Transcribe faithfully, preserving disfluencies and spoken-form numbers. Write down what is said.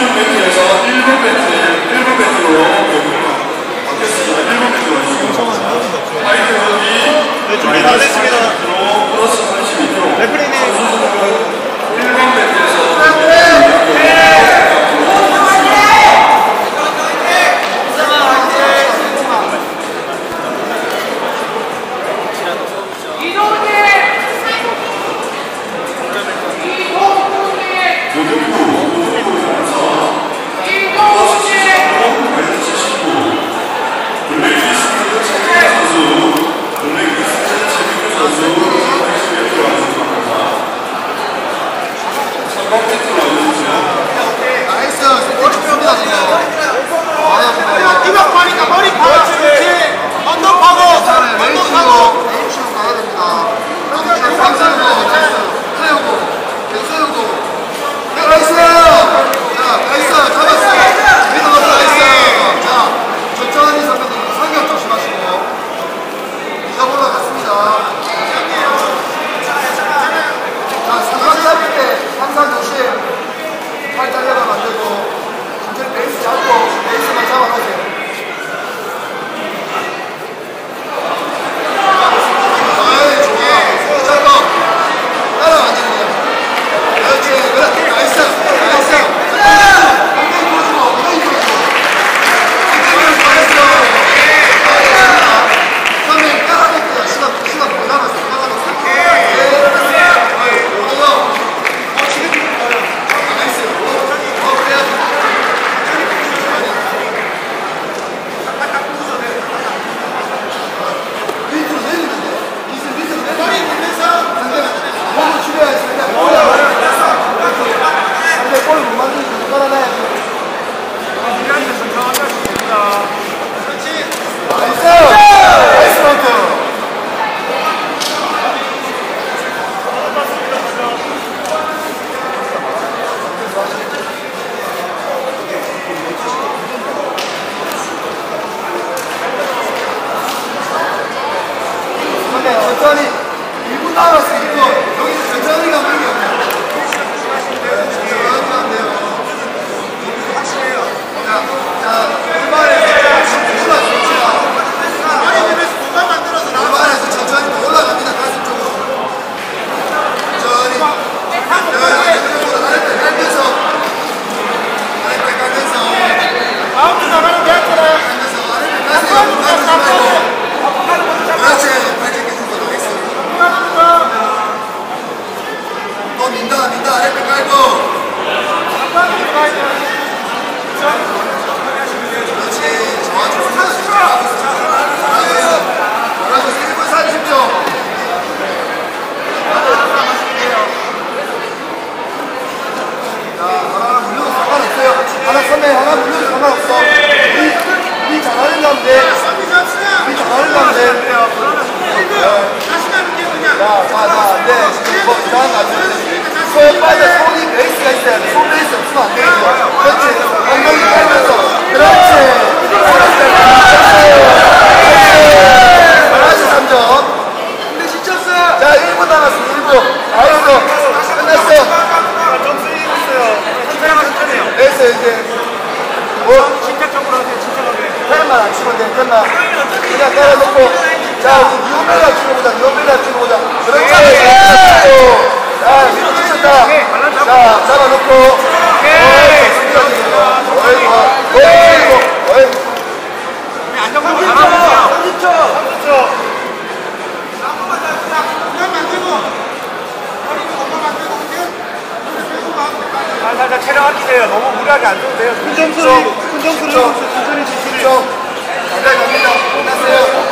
십육 배트에서 일 분 배트, 일 분 배트로 바뀌었습니다. 일 분 배트로 하시고 화이트 흑이 준비 다 됐습니다. 플러스 삼십이 킬로그램 레프리님 일 분 배트에서 천천히 일 분 남았어. 일 분. 여기서 천천히 가면 이게 없네. 천천히 가면 돼요. 확실해요. 자, 자, 골반에서 추가 좋지가. 골반에서 공간 만들어서 골반에서 천천히 올라갑니다. 가슴 쪽으로. 천천히. 자, 아랫배 깔면서. 아랫배 깔면서. 마운트 나가는 게 아니라 깔면서 아랫배 깔면서. 깔면서 말고. 그렇지. 또 민다 민다 아랫배 깔고 그렇지 좋아 좋아 잘하고 있어 일 분 삼십 초 자 하나 물려도 상관없어요 하나 선배 하나 물려도 상관없어 이, 이 잘하는 가면 돼 이 잘하는 가면 돼 자, 자, 자, 안 돼. 지금 뭐 이상한 거 안 돼. 손 빠져, 손이 베이스가 있어야 돼. 손 베이스 없으면 안 되죠. 그렇지. 엉덩이 깔면서. 그렇지. 그렇지, 삼 점. 근데 지쳤어. 자, 일 분 남았어, 일 분. 아이고, 끝났어. 점수 있어요. 천천히 천천히요. 됐어, 이제. 뭐? 침착적으로 하세요, 침착하게. 펜만 안 치면 돼, 펜만. 그냥 깔아놓고. 자, 우리 뉴오멜라 찍어보자, 뉴오멜라 찍어보자. 그렇지. 자, 위로 치셨다. 자, 잡아놓고. 어이, 어이, 어이, 어이. 안정적으로 잡아보세요. 삼십 초. 삼십 초. 살살 체력 아끼세요. 너무 무리하게 안 줘도 돼요. 큰 점수로, 큰 점수로 천천히 천천히. 잘 갑니다. 끝났어요.